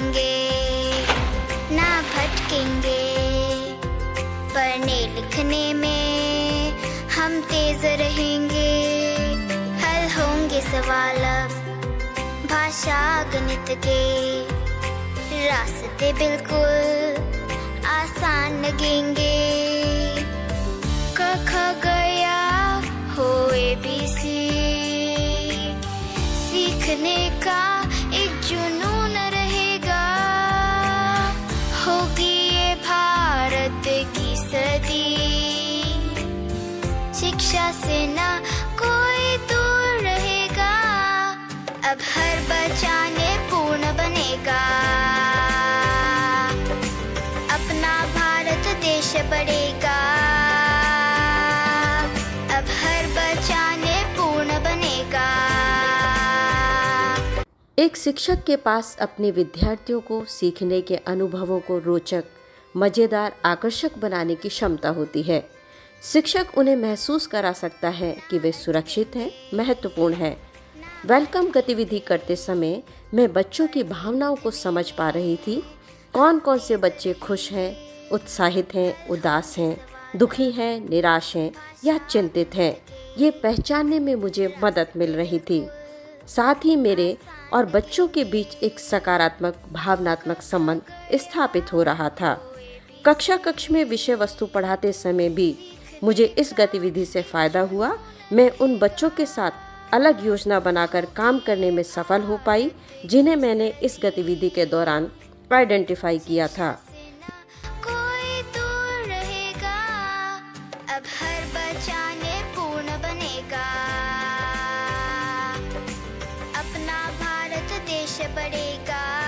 रुकेंगे, ना भटकेंगे। पढ़ने लिखने में हम तेज रहेंगे, हल होंगे सवाल अब भाषा गणित के। रास्ते बिल्कुल आसान लगेंगे। क ख गया हो ABC, सीखने का एक जुनून रहेगा। होगी ये भारत की सदी, शिक्षा से ना कोई दूर रहेगा। अब हर बच्चा पूर्ण बनेगा, अपना भारत देश बढ़ेगा। अब हर बच्चा पूर्ण बनेगा। एक शिक्षक के पास अपने विद्यार्थियों को सीखने के अनुभवों को रोचक, मजेदार, आकर्षक बनाने की क्षमता होती है। शिक्षक उन्हें महसूस करा सकता है कि वे सुरक्षित हैं, महत्वपूर्ण हैं। वेलकम गतिविधि करते समय मैं बच्चों की भावनाओं को समझ पा रही थी। कौन कौन से बच्चे खुश हैं, उत्साहित हैं, उदास हैं, दुखी हैं, निराश हैं या चिंतित हैं, ये पहचानने में मुझे मदद मिल रही थी। साथ ही मेरे और बच्चों के बीच एक सकारात्मक भावनात्मक संबंध स्थापित हो रहा था। कक्ष में विषय वस्तु पढ़ाते समय भी मुझे इस गतिविधि से फ़ायदा हुआ। मैं उन बच्चों के साथ अलग योजना बनाकर काम करने में सफल हो पाई, जिन्हें मैंने इस गतिविधि के दौरान आइडेंटिफाई किया था। कोई दूर रहेगा, अब हर बच्चा पूर्ण बनेगा। अपना भारत देश बढ़ेगा।